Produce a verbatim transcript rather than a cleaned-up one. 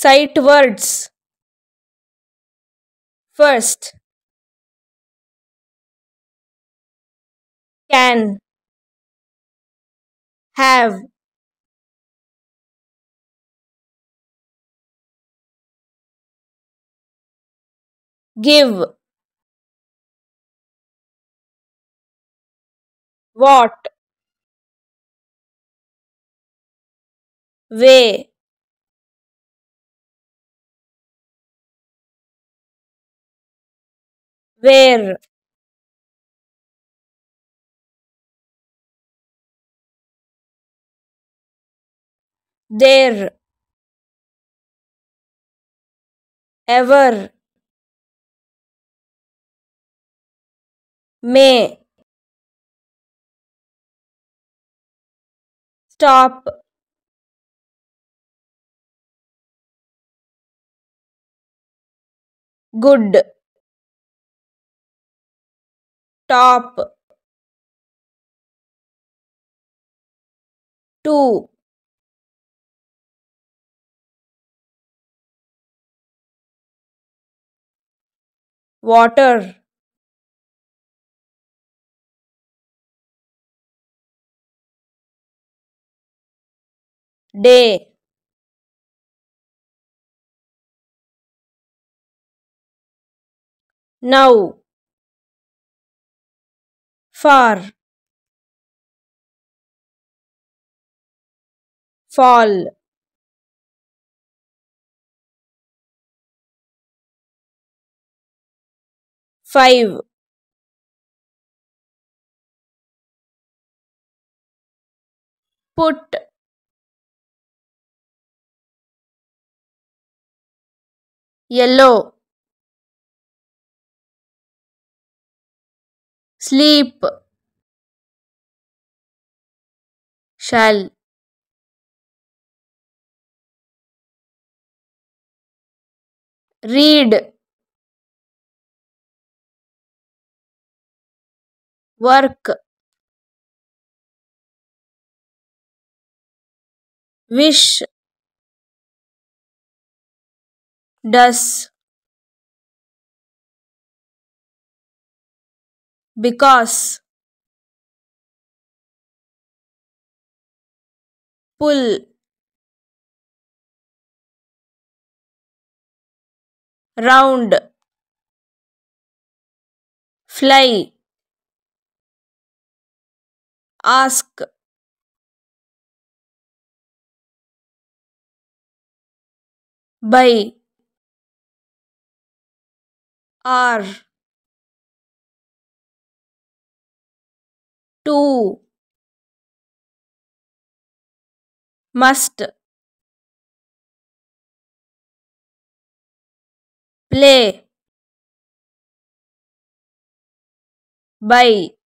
Sight words. First, can, have, give, what, way, where, there, ever, may, stop, good, top, two, water, day, now, far, fall, five, put, yellow, sleep, shall, read, work, wish, does, because, pull, round, fly, ask, buy, are, to, must, play, buy.